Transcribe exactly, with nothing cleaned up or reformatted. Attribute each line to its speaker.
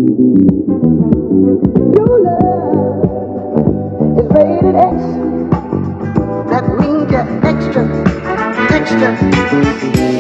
Speaker 1: Your love is rated X. That means you're extra, extra.